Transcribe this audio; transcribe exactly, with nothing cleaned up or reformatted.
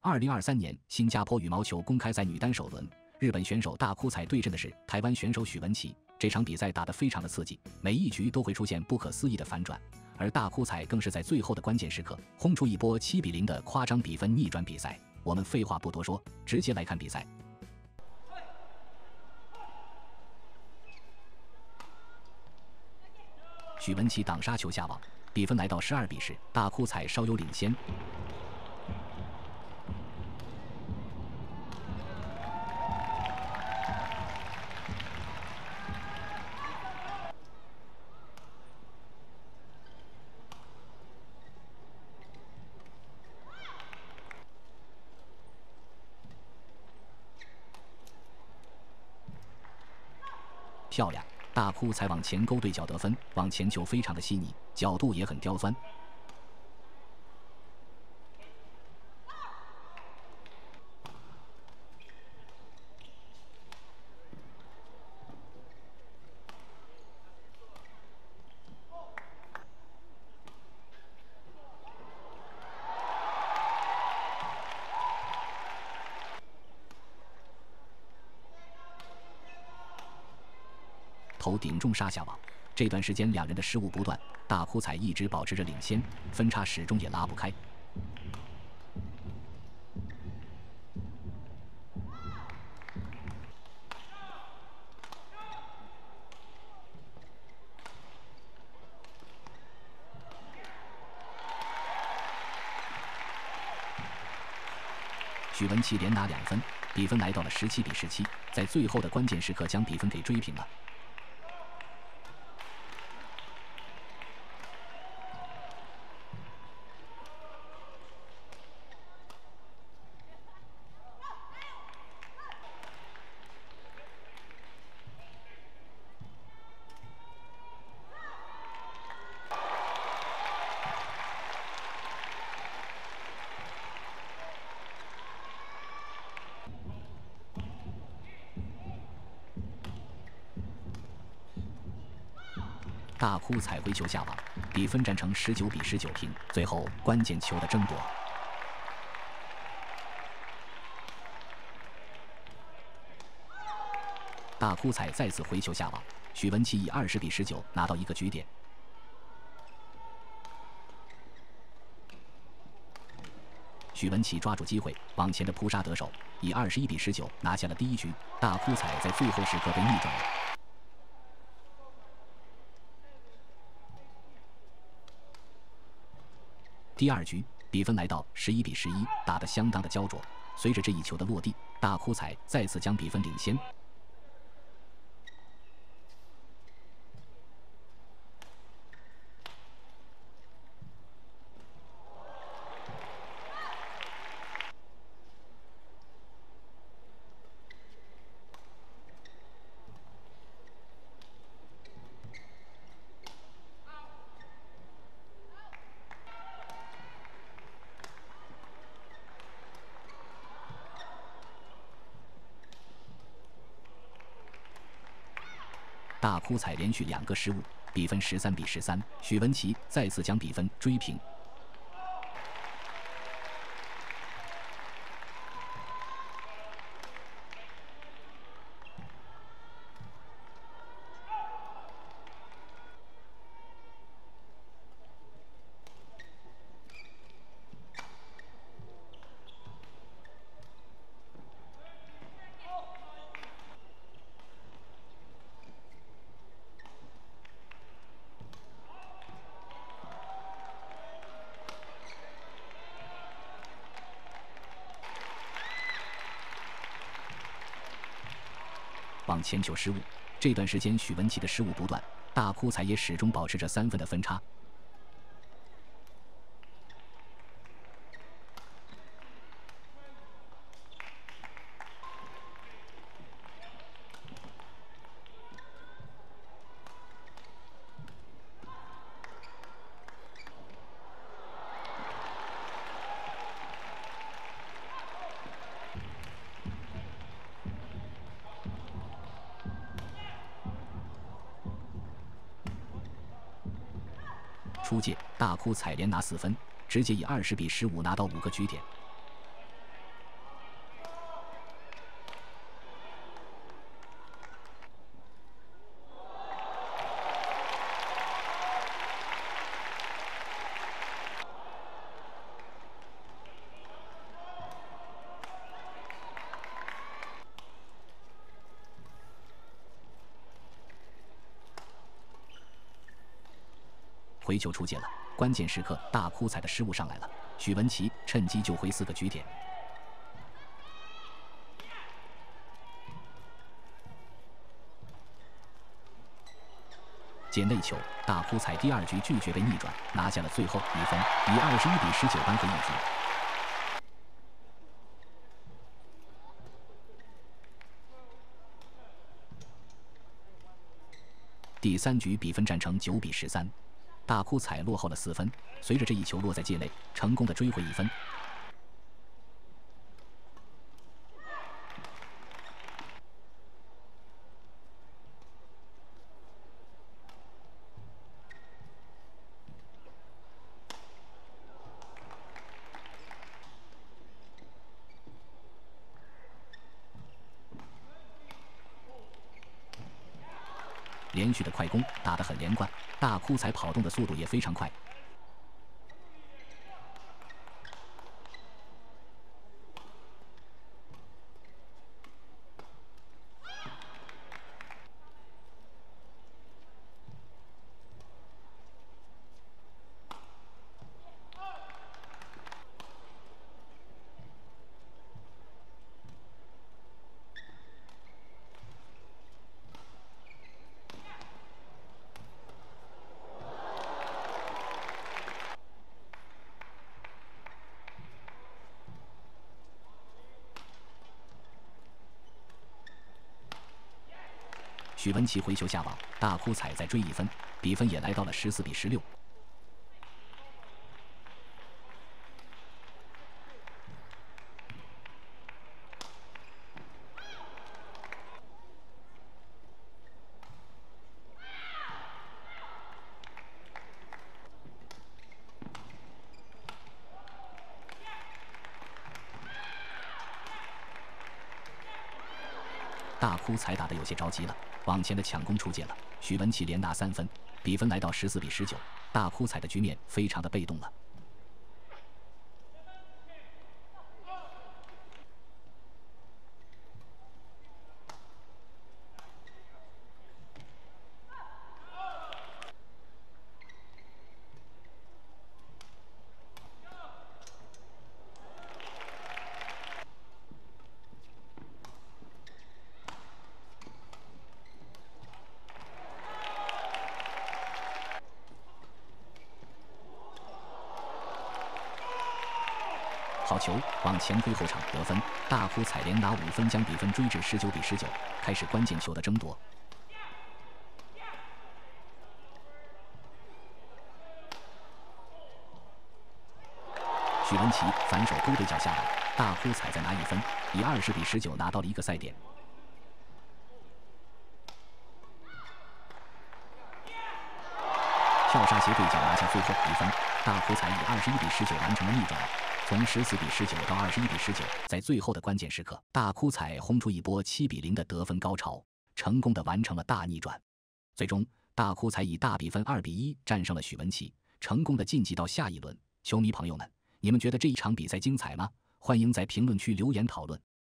二零二三年新加坡羽毛球公开赛女单首轮，日本选手大哭彩对阵的是台湾选手许文琪。这场比赛打得非常的刺激，每一局都会出现不可思议的反转，而大哭彩更是在最后的关键时刻轰出一波七比零的夸张比分逆转比赛。我们废话不多说，直接来看比赛。许文琪挡杀球下网，比分来到十二比十，大哭彩稍有领先。漂亮，大哭彩往前勾对角得分，往前球非常的细腻，角度也很刁钻。头顶中杀下网，这段时间两人的失误不断，大哭彩一直保持着领先，分差始终也拉不开。许文琪连拿两分，比分来到了十七比十七，在最后的关键时刻将比分给追平了。大哭彩回球下网，比分战成十九比十九平。最后关键球的争夺，大哭彩再次回球下网，许文琪以二十比十九拿到一个局点。许文琪抓住机会，往前的扑杀得手，以二十一比十九拿下了第一局。大哭彩在最后时刻被逆转了。第二局比分来到十一比十一，打得相当的焦灼。随着这一球的落地，大哭彩再次将比分领先。大哭彩连续两个失误，比分十三比十三，许文琪再次将比分追平。往前球失误，这段时间许文琪的失误不断，大哭彩也始终保持着三分的分差。出界，大哭彩连拿四分，直接以二十比十五拿到五个局点。 回球出界了，关键时刻大哭彩的失误上来了，许文琪趁机救回四个局点。界内球，大哭彩第二局拒绝被逆转，拿下了最后比分，以二十一比十九扳回一局。第三局比分战成九比十三，大哭彩落后了四分。随着这一球落在界内，成功的追回一分。连续的快攻打得很连贯，大哭彩跑动的速度也非常快。许文琪回球下网，大哭彩再追一分，比分也来到了十四比十六。大哭彩打得有些着急了，往前的抢攻出界了，许文琪连拿三分，比分来到十四比十九。大哭彩的局面非常的被动了。好球，往前推后场得分，大哭彩连拿五分，将比分追至十九比十九，开始关键球的争夺。许文琪反手勾对角下来，大哭彩再拿一分，以二十比十九拿到了一个赛点。跳杀斜对角拿下最后比分，大哭彩以二十一比十九完成了逆转。从十四比十九到二十一比十九，在最后的关键时刻，大哭彩轰出一波七比零的得分高潮，成功的完成了大逆转。最终，大哭彩以大比分二比一战胜了许文琪，成功的晋级到下一轮。球迷朋友们，你们觉得这一场比赛精彩吗？欢迎在评论区留言讨论。